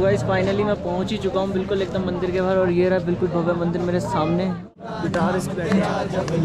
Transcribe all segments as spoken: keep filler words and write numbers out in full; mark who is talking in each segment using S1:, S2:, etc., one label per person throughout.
S1: Guys finally मैं पहुंच ही चुका हूं बिल्कुल एकदम मंदिर के बाहर, और ये रहा बिल्कुल भव्य मंदिर मेरे सामने। गिटारिस्ट बैठे हैं।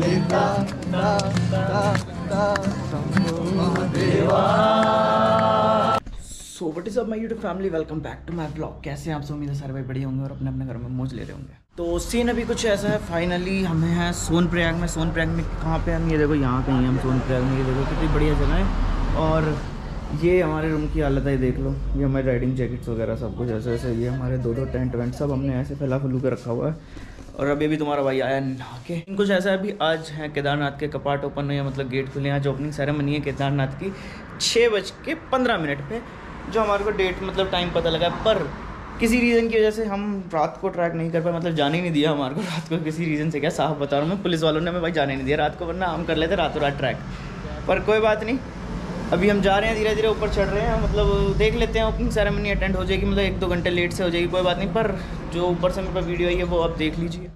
S1: So what is up my YouTube family, welcome back to my blog. कैसे हैं आप सब? उम्मीद है सारे भाई बढ़िया होंगे और अपने अपने घर में मौज ले रहे होंगे। तो सीन अभी कुछ ऐसा है, फाइनली हमें हैं सोनप्रयाग में। सोनप्रयाग में कहाँ पे हम? ये देखो यहाँ कहीं हम सोनप्रयाग में। ये देखो कितनी बढ़िया जगह है। और ये हमारे रूम की हालत है, देख लो। ये हमारी राइडिंग जैकेट्स वगैरह सब कुछ ऐसे ऐसे। ये हमारे दो दो टेंट वेंट सब हमने ऐसे फैला फैलू के रखा हुआ है। और अभी भी तुम्हारा भाई आया नहा के। कुछ ऐसा है, अभी आज है केदारनाथ के कपाट ओपन हुए, मतलब गेट खुले। आज ओपनिंग सेरेमनी है केदारनाथ की छः बज के पंद्रह मिनट पे, जो हमारे को डेट मतलब टाइम पता लगा। पर किसी रीज़न की वजह से हम रात को ट्रैक नहीं कर पाए, मतलब जाने ही नहीं दिया हमारे को रात को। किसी रीज़न से, क्या साफ बता रहा हूँ मैं, पुलिस वालों ने हमें भाई जाने नहीं दिया रात को, वरना हम कर लेते रातों रात ट्रैक। पर कोई बात नहीं, अभी हम जा रहे हैं, धीरे धीरे ऊपर चढ़ रहे हैं। मतलब देख लेते हैं, ओपनिंग सेरेमनी अटेंड हो जाएगी, मतलब एक दो घंटे लेट से हो जाएगी, कोई बात नहीं। पर जो ऊपर से मेरे पास वीडियो आई है वो आप देख लीजिए।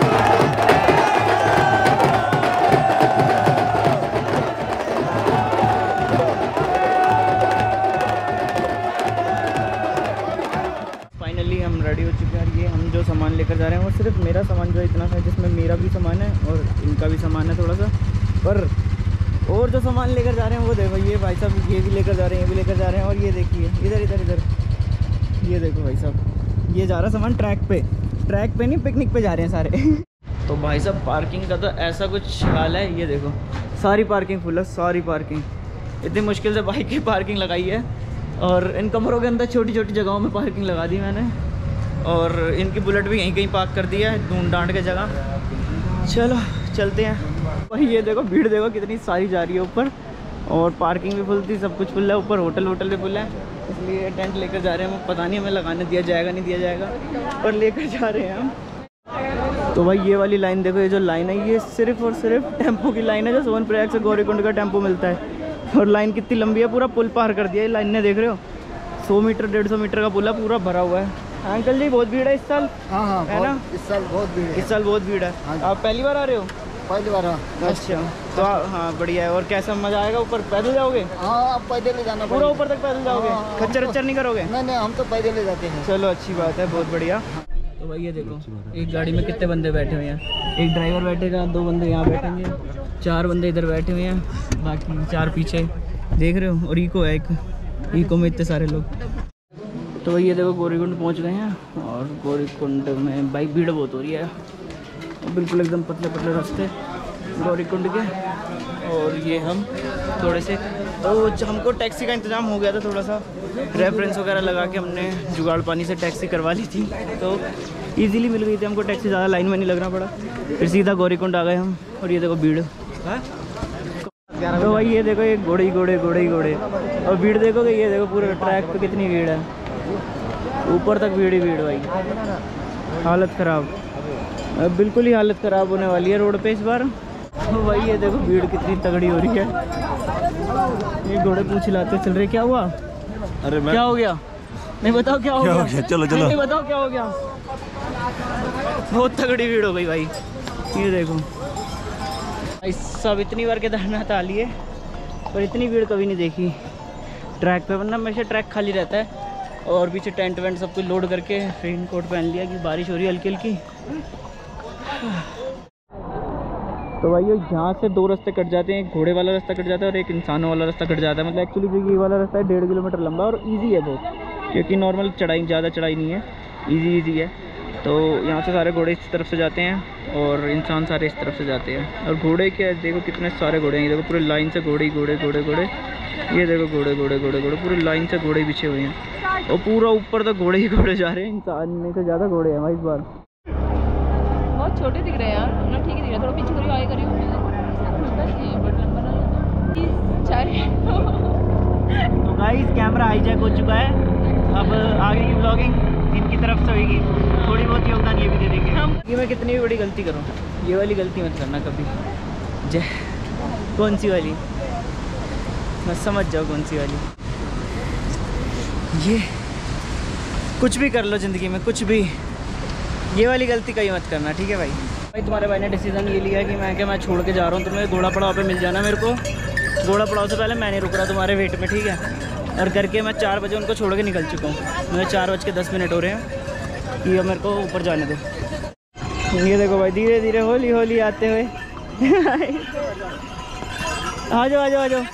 S1: फाइनली हम रेडी हो चुके हैं। ये हम जो सामान लेकर जा रहे हैं वो सिर्फ मेरा सामान जो है इतना सा है, जिसमें मेरा भी सामान है और इनका भी सामान है थोड़ा सा। पर और जो सामान लेकर जा रहे हैं वो देखो, ये भाई साहब ये भी लेकर जा रहे हैं, ये भी लेकर जा रहे हैं। और ये देखिए इधर इधर इधर, ये देखो भाई साहब, ये जा रहा सामान ट्रैक पे। ट्रैक पे नहीं, पिकनिक पे जा रहे हैं सारे। तो भाई साहब पार्किंग का तो ऐसा कुछ हाल है, ये देखो सारी पार्किंग फुल है, सारी पार्किंग। इतनी मुश्किल से बाइक की पार्किंग लगाई है, और इन कमरों के अंदर छोटी छोटी जगहों में पार्किंग लगा दी मैंने। और इनकी बुलेट भी यहीं कहीं पार्क कर दी है, ढूंढ डांड के जगह। चलो चलते हैं। भाई ये देखो भीड़ देखो कितनी सारी जा रही है ऊपर, और पार्किंग भी फुल थी, सब कुछ फुल है। ऊपर होटल वोटल भी फुल है, इसलिए टेंट लेकर जा रहे हैं हम। पता नहीं हमें लगाने दिया जाएगा नहीं दिया जाएगा, पर लेकर जा रहे हैं हम। तो भाई ये वाली लाइन देखो, ये जो लाइन है ये सिर्फ और सिर्फ टेम्पो की लाइन है, जो सोनप्रयाग से गौरीकुंड का टेम्पो मिलता है। और लाइन कितनी लंबी है, पूरा पुल पार कर दिया ये लाइन ने, देख रहे हो। सौ मीटर डेढ़ सौ मीटर का पुल है, पूरा भरा हुआ है। अंकल जी बहुत भीड़ है इस साल। हाँ हाँ है ना,
S2: इस साल बहुत भीड़ है।
S1: इस साल बहुत भीड़ है। आप पहली बार आ रहे हो?
S2: पहली बार।
S1: अच्छा, तो हाँ बढ़िया है। और कैसा मजा आएगा? ऊपर पैदल जाओगे?
S2: हाँ आप पैदल ले जाना,
S1: पूरा ऊपर तक पैदल जाओगे? खच्चर वच्चर नहीं करोगे?
S2: नहीं नहीं, हम तो पैदल ले जाते हैं।
S1: चलो अच्छी बात है, बहुत बढ़िया। तो भाई ये देखो, एक गाड़ी में कितने बंदे बैठे हुए हैं। एक ड्राइवर बैठेगा, दो बंदे यहाँ बैठेंगे, चार बंदे इधर बैठे हुए हैं, बाकी चार पीछे, देख रहे हो। और इको है एक, इको में इतने सारे लोग। तो भाई ये देखो गौरीकुंड पहुँच गए हैं, और गौरीकुंड में भाई भीड़ बहुत हो रही है, बिल्कुल एकदम पतले पतले रास्ते गौरीकुंड के। और ये हम थोड़े से, तो हमको टैक्सी का इंतज़ाम हो गया था, थोड़ा सा रेफरेंस वगैरह लगा के हमने जुगाड़ पानी से टैक्सी करवा ली थी, तो इजीली मिल गई थी हमको टैक्सी, ज़्यादा लाइन में नहीं लगना पड़ा। फिर सीधा गौरीकुंड आ गए हम। और ये देखो भीड़, तो भाई ये देखो ये घोड़े ही घोड़े घोड़े ही घोड़े। और भीड़ देखोगे, ये देखो पूरे ट्रैक पे कितनी भीड़ है, ऊपर तक भीड़ ही भीड़ भाई, हालत ख़राब, बिल्कुल ही हालत ख़राब होने वाली है रोड पे इस बार। तो भाई ये देखो भीड़ कितनी तगड़ी हो रही है। ये घोड़े पूछ लाते चल रहे, क्या हुआ? अरे मैं... क्या हो गया? नहीं बताओ क्या हो, क्या गया? हो गया? चलो चलो नहीं बताओ क्या हो गया। बहुत तगड़ी भीड़ हो गई भाई, ये देखो भाई सब। इतनी बार केदारनाथ आ लिए, पर इतनी भीड़ कभी नहीं देखी ट्रैक पे, वरना हमेशा ट्रैक खाली रहता है। और पीछे टेंट वेंट सब कुछ लोड करके रेन कोट पहन लिया कि बारिश हो रही है हल्की हल्की। तो भाई यहाँ से दो रास्ते कट जाते हैं, एक घोड़े वाला रास्ता कट जाता है और एक इंसानों वाला रास्ता कट जाता है। मतलब एक्चुअली जो ये वाला रास्ता है डेढ़ किलोमीटर लंबा और इजी है बहुत, क्योंकि नॉर्मल चढ़ाई, ज़्यादा चढ़ाई नहीं है, इजी इजी है। तो यहाँ से सारे घोड़े इस तरफ से जाते हैं और इंसान सारे इस तरफ से जाते हैं। और घोड़े क्या देखो कितने सारे घोड़े हैं, ये देखो पूरे लाइन से घोड़े ही घोड़े घोड़े घोड़े। ये देखो घोड़े घोड़े घोड़े घोड़े पूरी लाइन से घोड़े बिछे हुए हैं, और पूरा ऊपर तक घोड़े ही घोड़े जा रहे हैं। इंसान में से ज़्यादा घोड़े हैं भाई इस बार।
S3: बहुत छोटे दिख रहे हैं यार, मतलब ठीक ही दिख रहा है। थोड़ा पीछे करियो, आगे करियो, बट लंबा ना लगता।
S1: तो गाइस कैमरा हाईजैक हो चुका है, अब आगे की ब्लॉगिंग इनकी तरफ से होगी, थोड़ी बहुत योगदान ये भी दे देंगे हम। ये मैं कितनी भी बड़ी गलती करूँ, ये वाली गलती मत करना कभी। जय, कौन सी वाली? मैं समझ जाओ कौन सी वाली। ये कुछ भी कर लो ज़िंदगी में, कुछ भी, ये वाली गलती कहीं मत करना, ठीक है भाई। भाई तुम्हारे भाई ने डिसीजन ये लिया कि मैं क्या मैं छोड़ के जा रहा हूँ तुम्हें, घोड़ा पड़ाव पे मिल जाना मेरे को, घोड़ा पड़ाव से पहले मैं नहीं रुक रहा तुम्हारे वेट में, ठीक है। और करके मैं चार बजे उनको छोड़ के निकल चुका हूँ। मुझे चार बज के दस मिनट हो रहे हैं कि अब मेरे को ऊपर जाने दो। ये देखो भाई धीरे धीरे होली होली आते हुए आ जाओ आ जाओ आ जाओ।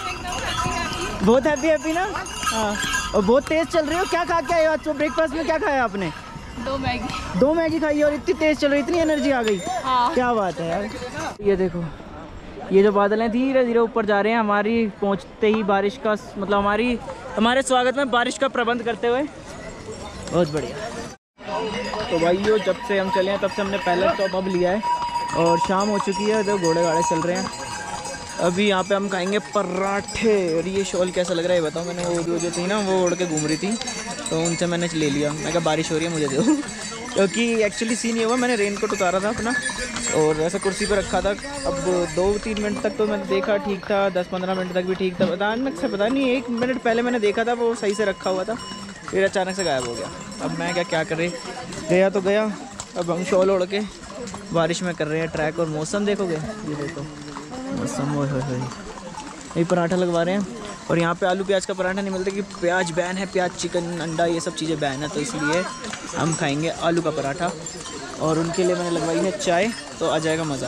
S1: बहुत हैप्पी हैप्पी ना। हाँ, और बहुत तेज़ चल रही हो। क्या खा के आए हो आज? तो ब्रेकफास्ट में क्या खाया आपने?
S3: दो मैगी।
S1: दो मैगी खाई और इतनी तेज़ चल रही, इतनी एनर्जी आ गई।
S3: हाँ।
S1: क्या बात है यार। ये देखो, ये जो बादल हैं धीरे धीरे ऊपर जा रहे हैं। हमारी पहुंचते ही बारिश का मतलब हमारी हमारे स्वागत में बारिश का प्रबंध करते हुए। बहुत बढ़िया। तो भाइयों जब से हम चले हैं तब से हमने पहला स्टॉप अब लिया है और शाम हो चुकी है। तो घोड़े गाड़े चल रहे हैं। अभी यहाँ पे हम खाएंगे पराठे। और ये शॉल कैसा लग रहा है बताओ। मैंने वो जो थी ना वो उड़ के घूम रही थी तो उनसे मैंने ले लिया। मैं कहा बारिश हो रही है मुझे दो क्योंकि एक्चुअली सीन ये हुआ, मैंने रेन कोट उतारा था अपना और ऐसा कुर्सी पर रखा था। अब दो तीन मिनट तक तो मैंने देखा ठीक था, दस पंद्रह मिनट तक भी ठीक था। अचानक से पता नहीं एक मिनट पहले मैंने देखा था वो सही से रखा हुआ था, फिर अचानक से गायब हो गया। अब मैं क्या क्या करे, गया तो गया। अब हम शॉल ओढ़ के बारिश में कर रहे हैं ट्रैक। और मौसम देखोगे, ये देखो मौसम हो ये पराठा लगवा रहे हैं। और यहाँ पे आलू प्याज का पराठा नहीं मिलता कि प्याज बैन है, प्याज चिकन अंडा ये सब चीज़ें बैन है, तो इसलिए हम खाएंगे आलू का पराठा। और उनके लिए मैंने लगवाई है चाय, तो आ जाएगा मज़ा।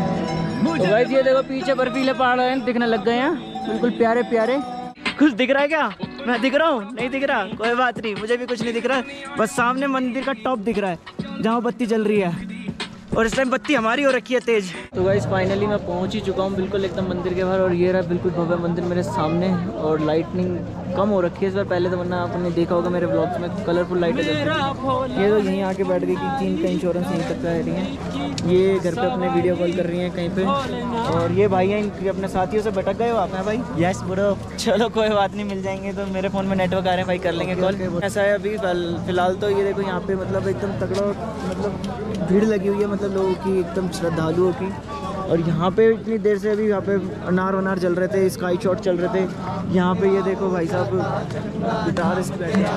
S1: तो गाइस ये देखो पीछे बर्फीले पहाड़ हैं दिखने लग गए हैं, बिल्कुल प्यारे प्यारे। कुछ दिख रहा है क्या? मैं दिख रहा हूँ? नहीं दिख रहा, कोई बात नहीं, मुझे भी कुछ नहीं दिख रहा है। बस सामने मंदिर का टॉप दिख रहा है जहाँ बत्ती जल रही है और इस टाइम बत्ती हमारी हो रखी है तेज। तो गाइस फाइनली मैं पहुंच ही चुका हूं बिल्कुल एकदम मंदिर के बाहर। और ये रहा बिल्कुल भव्य मंदिर मेरे सामने। और लाइटनिंग कम हो रखी है इस बार, पहले तो वरना आपने देखा होगा मेरे ब्लॉग्स में कलरफुल लाइटें जलती हैं। ये तो यहीं आके बैठ गई कि जिनका इंश्योरेंस यहीं तक रह रही हैं। ये घर पे अपने वीडियो कॉल कर रही हैं कहीं पे। और ये भाई हैं इनके अपने साथियों से भटक गए हो आप हैं भाई? Yes bro. चलो कोई बात नहीं, मिल जाएंगे। तो मेरे फ़ोन में नेटवर्क आ रहे हैं भाई, कर लेंगे कॉल। ऐसा है अभी फिलहाल तो ये देखो यहाँ पे मतलब एकदम तगड़ा मतलब भीड़ लगी हुई है, मतलब लोगों की एकदम श्रद्धालुओं की। और यहाँ पे इतनी देर से अभी यहाँ पे अनार वनार चल रहे थे, स्काई शॉट चल रहे थे। यहाँ पे ये देखो भाई साहब गिटारिस्ट बैठे हैं।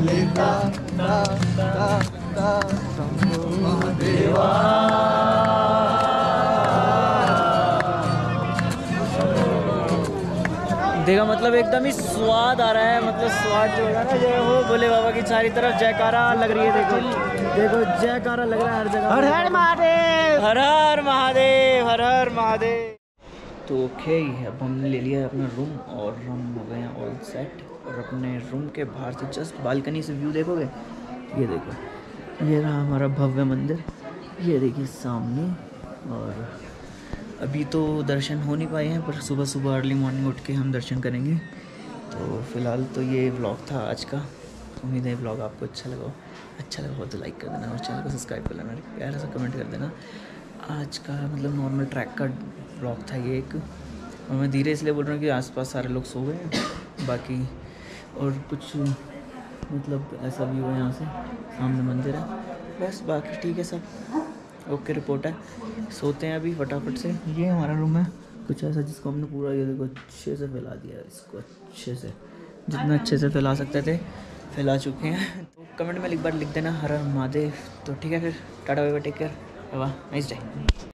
S1: देखा मतलब एकदम ही स्वाद आ रहा है, मतलब स्वाद जो है ना जो वो भोले बाबा की चारी तरफ जयकारा लग रही है। देखो देखो जयकारा लग रहा है हर जगह। हर हर महादेव, हर हर महादेव, हर हर महादेव। तो ओके अब हमने ले लिया अपना रूम और हम हो गए हैं ऑल सेट। और अपने रूम के बाहर से जस्ट बालकनी से व्यू देखोगे, ये देखो ये रहा हमारा भव्य मंदिर, ये देखिए सामने। और अभी तो दर्शन हो नहीं पाए हैं पर सुबह सुबह अर्ली मॉर्निंग उठ के हम दर्शन करेंगे। तो फ़िलहाल तो ये व्लॉग था आज का। उम्मीद है व्लॉग आपको अच्छा लगा। अच्छा लगा हो तो लाइक कर देना और चैनल को सब्सक्राइब कर लेना, प्यारा सा कमेंट कर देना। आज का मतलब नॉर्मल ट्रैक का व्लॉग था ये एक। और मैं धीरे इसलिए बोल रहा हूँ कि आसपास सारे लोग सो गए हैं बाकी। और कुछ मतलब ऐसा व्यू है यहाँ से, सामने मंदिर है, बस बाकी ठीक है सब ओके रिपोर्ट है। सोते हैं अभी फटाफट से। ये हमारा रूम है कुछ ऐसा जिसको हमने पूरा ये देखो अच्छे से फैला दिया है, इसको अच्छे से जितना अच्छे से फैला सकते थे फैला चुके हैं। तो कमेंट में एक बार लिख देना हर हर महादेव। तो ठीक है फिर tata bye bye, take care, bye bye, nice day.